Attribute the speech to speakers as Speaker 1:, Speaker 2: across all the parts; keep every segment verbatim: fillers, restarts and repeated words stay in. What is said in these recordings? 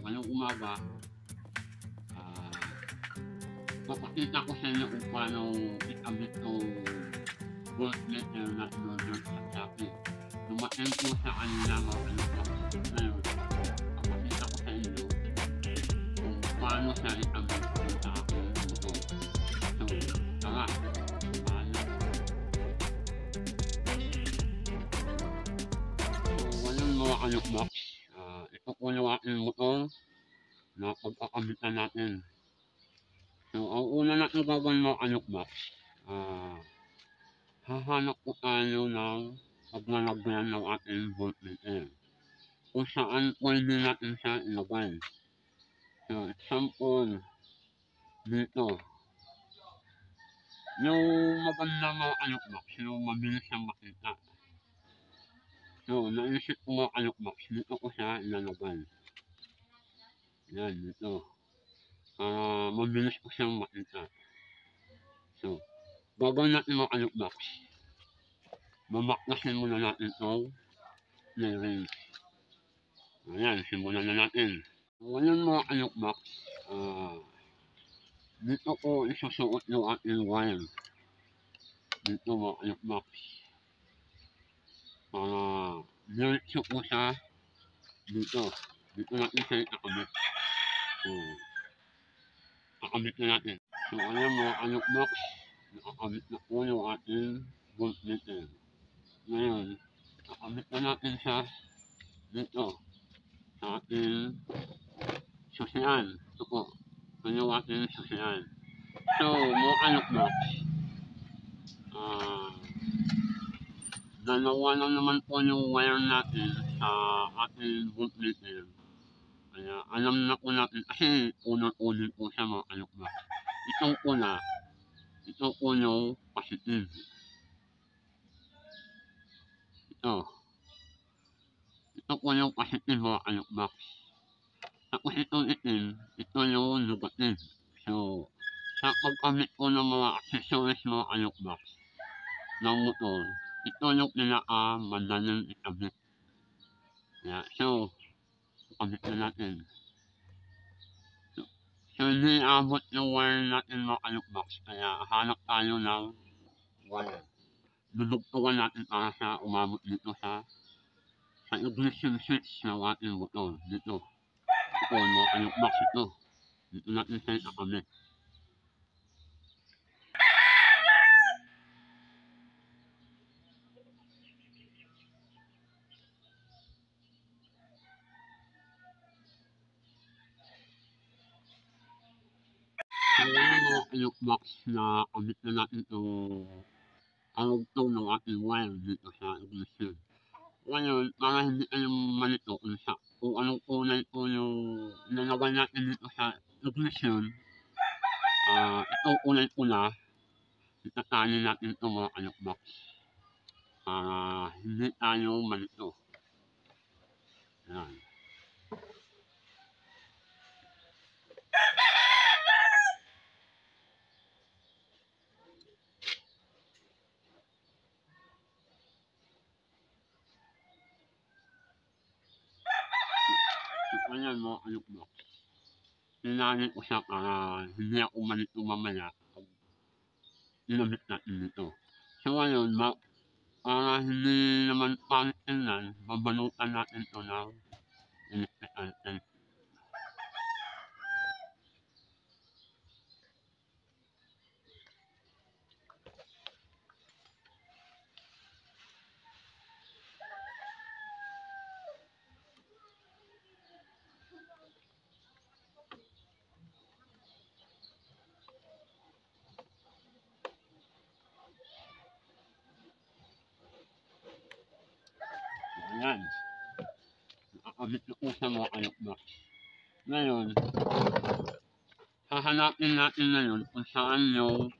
Speaker 1: ngayong umaga, ah, papakita ko sa inyo kung paano i-abit yung voltmeter na in-order sa Shopee. Dumating po sa kanila mga kalugmok. Ngayon, papakita ko sa inyo kung paano siya i-abit sa aking motor. So, tara, paano? So, ngayon mga kalugmok, uh, ito po yung aking motor na pagkakabitan natin. So, ang una natin gagawin mga kalugmok, ah, hahanap po tayo ng paglalagyan ng ating voltmeter kung saan pwede natin siya ilagay. So, example, dito. Yung maganda mga kalugmok, yung mabilis siyang makita. So, naisip ko mga kalugmok, dito ko siya ilalagay. Yan, dito. Para mabilis ko siyang makita. So, gagawin natin mga kalugmok. Mamaklasin muna natin itong play. Ayan, simulan na natin. Ngayon mga kalugmok, ah, dito ko isusuot yung ating wire. Dito mga kalugmok. Para diretso ko siya dito. Dito natin siya itakabit. So, takabit na natin. So, ayan mga kalugmok, nakakabit na po yung ating voltmeter. Ngayon, takabit na natin siya dito sa ating susian. Ito po. Ito yung ating susian. So, mga kalugmok, ah, dalawa lang naman po yung wire natin sa ating voltmeter. Kaya alam na po natin kasi unang-unin po siya mga kalugmok. Itong una, ito po yung positive. Ito. Ito po yung positive mga kalugmok. Tapos itong itim, ito yung negative. So, sa pagkamit ko ng mga accessories mga kalugmok ng motor, ito yung pinaka-madaling ikabit. Yeah, so, ikabit na natin. So, so hindi abot yung wire natin mga kalugmok. Kaya hanap tayo ng wire. Dudugtugan natin para sa umabot dito sa sa ignition switch ng ating motor. Dito. Ito mga kalugmok ito. Dito natin siya ikakabit. So, yung mga kalugmok na kabit na natin itong alugtong ng ating wire dito sa ignition. Ngayon, para hindi kayong malito kung, sa, kung anong kulay po yung nilagay natin dito sa ignition, uh, itong kulay pula, itatali natin itong mga kalugmok para hindi tayo malito. Yan. So, ayan mga kalugmok. Tinali ko siya para hindi ako malito mamaya pag inabit natin dito. So ngayon, ma- para hindi naman pangit tingnan, babalutan natin ito ng electrical tape. Ayan. Nakakabit na po sa mga kalugmok. Ngayon, hahanapin natin ngayon kung saan yung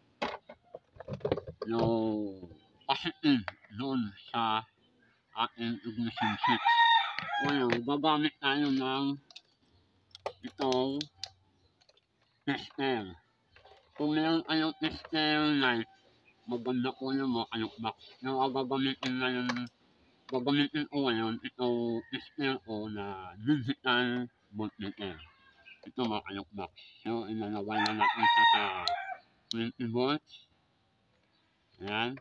Speaker 1: yung positive doon sa ating ignition switch. Ngayon, gagamit tayo ng itong tester. Kung meron kayong tester light, maganda po yung mga kalugmok. Yung gagamitin na yung gagamitin ko ngayon itong tester ko na digital voltmeter. Ito mga kalukbak. So, inalagay na natin siya sa twenty volts. Ayan.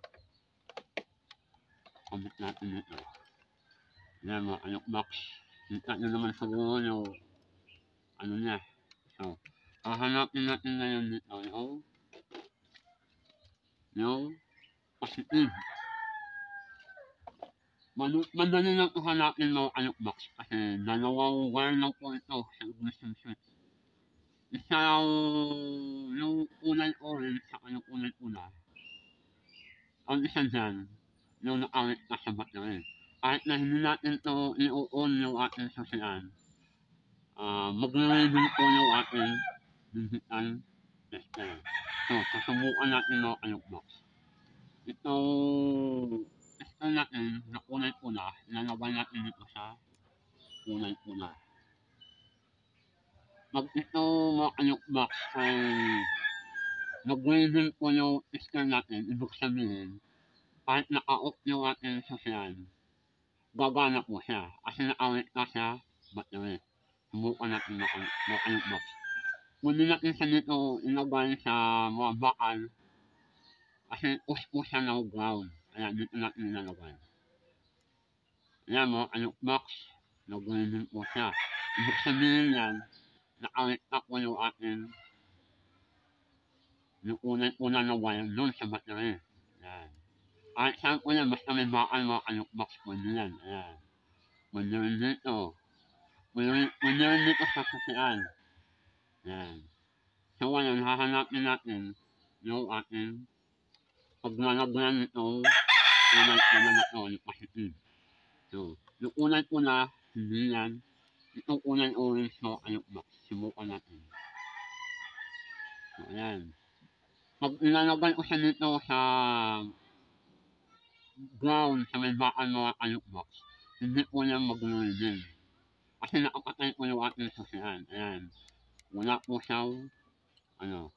Speaker 1: Kabit natin ito. Ayan mga kalukbak. Kita nyo naman siguro yung ano niya. So, hahanapin natin ngayon dito yung yung positive. Manu- madali lang ito hanapin mga kalukbak kasi dalawang wire lang po ito sa ignition switch. Isa yung kulay orange sa yung kulay pula. Ang isa dyan, yung nakawit na sa battery. Kahit na hindi natin ito i-on yung ating susian, uh, mag-ready po yung ating digital tester. So, susubukan natin mga kalukbak. Itong tester natin na kulay pula, ilalagay natin dito sa kulay pula. Pag ito mga kalukbak ay nag-ready po yung tester natin, ibig sabihin, kahit naka-off yung ating susian, gagana po siya kasi nakawit na sa battery. Subukan natin mga kalukbak. Pwede natin siya dito ilagay sa mga bakal kasi push po siya ng ground. Kaya dito natin ilalagay. Ayan mga kalukbak, nag-ready po siya. Ibig sabihin yan, nakawit na po yung ating yung unang-una na wire doon sa battery. Ayan. Kahit saan po yan, basta may bakal mga kalukbak, pwede yan. Ayan. Pwede rin dito. Pwede rin, pwede rin dito sa susian. Ayan. So ngayon, hahanapin natin yung ating paglalagyan nitong unay-una na ito, yung positive. So, yung unay-una, hindi yan. Itong unay-orange mga kalukbak. Subukan natin. So, ayan. Pag ilalagay ko siya dito sa ground sa may bakal mga kalukbak, hindi po yan mag-reading. Kasi nakapatay po yung ating susian. Ayan. Wala po siyang, ano,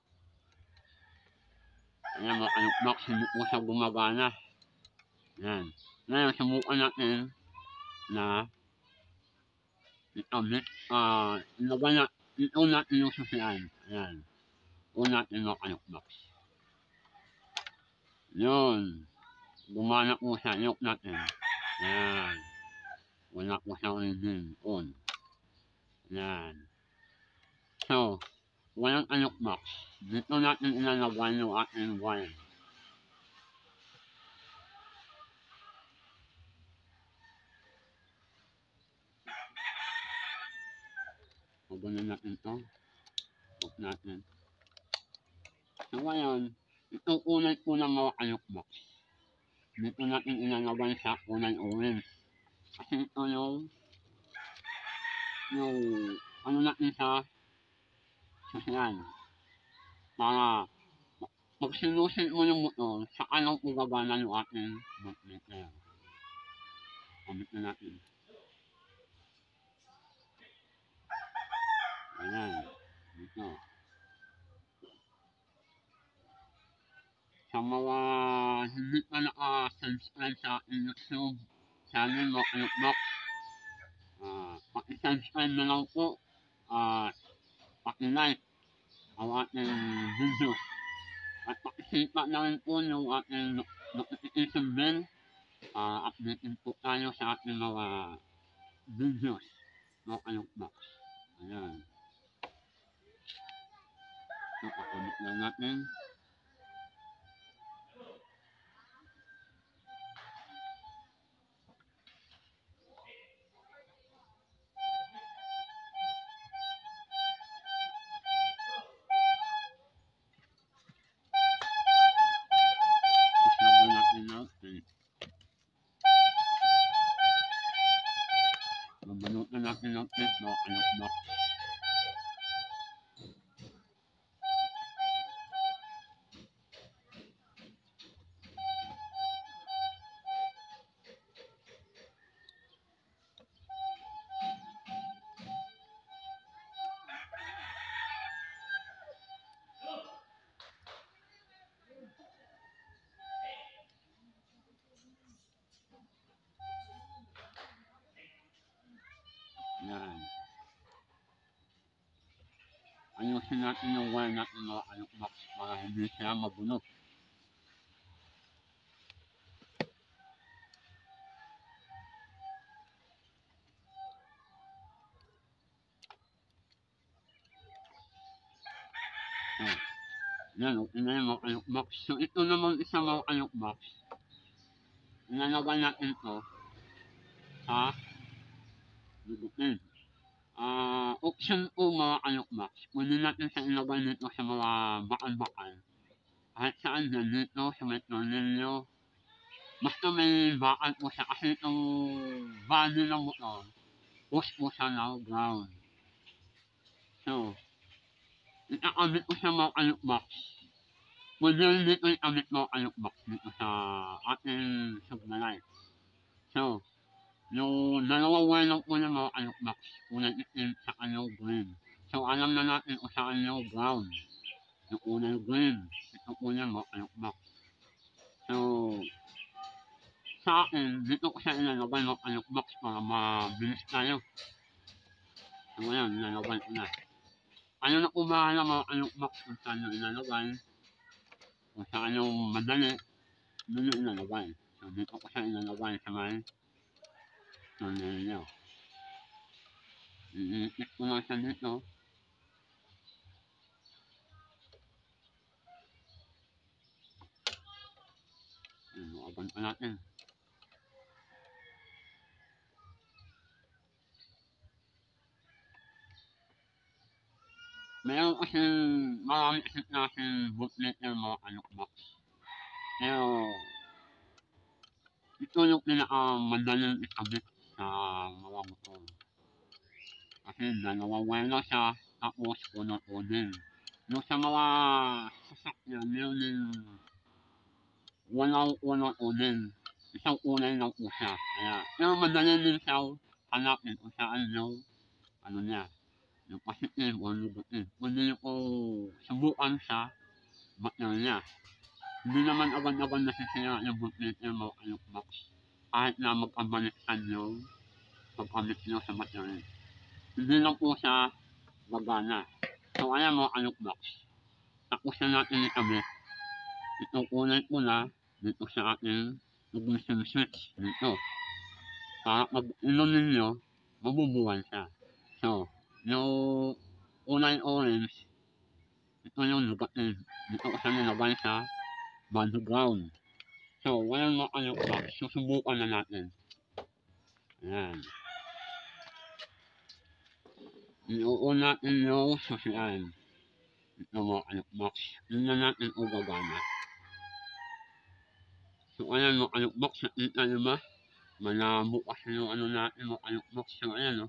Speaker 1: ayan mga kalukbak, hindi po siya gumagana. Ayan. Ngayon, subukan natin na itabit, ah, uh, ilagay na, ito natin yung susian. Ayan. Ito natin mga kalukbak. Yun. Gumana po siya. Ilok natin. Ayan. Wala po siyang reading. On. Ayan. So, walang kalukbak. Dito natin ilalagay yung ating wire. Pagano natin ito. Off natin. So, ngayon, itong unay po ng mga kalukbak. Dito natin ilalagay sa unay orange. Kasi ito yung yung ano natin sa susian. Para pag sinusin mo yung motor, saka lang gagana yung ating voltmeter. Kabit na natin. Ayan. Dito. Sa mga hindi pa naka-subscribe sa ating YouTube channel mga kalukbak, uh, paki-subscribe na lang po at uh, paki-like ang ating video. At pakisita na rin po yung ating notification bell. Uh, updated po tayo sa ating mga videos mga kalukbak. Ayan. So, pakabit na natin. Tapos natin natin. Mabanutan natin ng tape mga kalukbak. Yan. ayusin natin yung wire natin mga alukbak para hindi siya mabunot. So, yan, okay na yung mga alukbak. So, ito naman isa mga alukbak. Inalaban natin ito sa dugutin. Ah, option po mga alukbak. Pwede natin sa ilagay nito sa mga bakal-bakal. Kahit saan dyan, dito sa may tornilyo. Basta may bakal po siya kasi itong body ng motor, push po siya na ground. So, itakabit ko siya mga alukbak. Pwede rin dito ikabit mga alukbak dito sa ating submarine. So, yung dalawang wire lang po ng mga alukbak, unang itim sa yung green. So, alam na natin kung saan yung ground. Yung unang green, ito po yung mga alukbak. So, sa akin, dito ko siya ilalagay ng alukbak para mabilis tayo. So, ngayon, ilalagay ko na. Ano na po bahala mga alukbak kung saan yung ilalagay. Kung saan yung madali, doon yung ilalagay. So, dito ko siya ilalagay sa may tornilyo. Iikit ko lang siya dito. Ayan, makaban pa natin. Meron kasing marami kasing klaseng bootlet ng mga alukbak. Pero, ito yung pinakamadaling ikabit sa mga motor. Kasi dalawang wire lang siya, tapos puno po din. Yung sa mga sasakyan, meron din walang puno po din. Isang kulay lang po siya. Kaya, pero madali din siya hanapin kung saan yung ano niya, yung positive o negative. Pwede niyo po subukan sa battery niya. Hindi naman agad-agad nasisira yung bootlet ng mga alukbak. Kahit na magkabaliktad yung pagkabit nyo sa battery. Hindi lang po siya gagana. So, ayan mga alukbak. Tapos na natin ikabit. Itong kulay pula dito sa ating ignition switch dito. Para pag inon ninyo, mabubuwan siya. So, yung kulay orange, ito yung negative. Dito ko siya nilagay sa body ground. So, walang mga alukbak. Susubukan na natin. Ayan. Iuun natin yung susian. Ito mga alukbak. Tingnan natin kung gagana. So, ayan mga alukbak. Sa kita nyo ba? Malabo kasi yung ano natin mga alukbak. So, ayan o.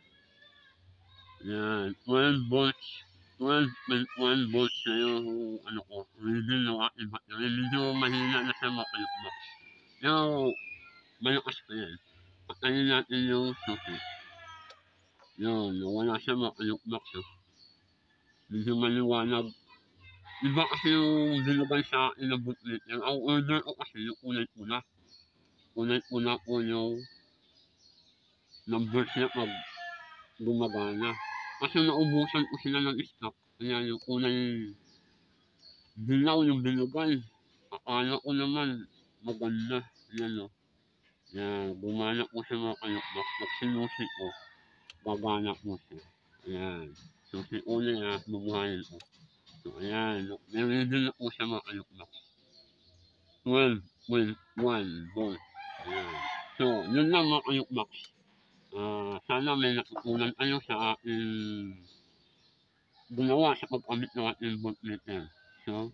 Speaker 1: Ayan. twelve volts. twelve point one volts na yung ano ko. Reading ng aking battery. Medyo mahina na siya mga alukbak. Pero, malakas pa yan. Patayin natin yung susi. Yun, nawala siya mga alukbak. So, medyo maliwanag. Iba kasi yung dinagay sa akin na bootlet. Yung ang order ko kasi yung kulay-pula. Kulay-pula po yung number siya pag gumagana. Kasi naubusan ko sila ng stock. Kaya yung kulay dilaw yung binagay. Akala ko naman maganda. Yan o. Yan, gumana po siya mga alukbak. Pag sinusi ko, gagana po siya. Ayan. Susi ko na yan, bubuhayin ko. So, ayan. Meron din na po siya mga alukbak. twelve point one volt. Ayan. So, yun lang mga alukbak. Uh, sana may natutunan kayo sa aking ginawa sa pagkamit ng ating bootletter. So,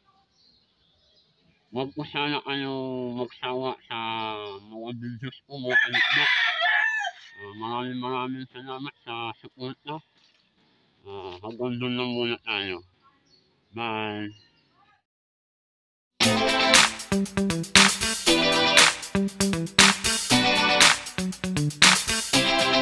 Speaker 1: wag po sana kayo magsawa sa mga videos po mga alukbak. Uh, maraming maraming salamat sa support na. Uh, hanggang doon lang muna tayo. Bye! Thank you.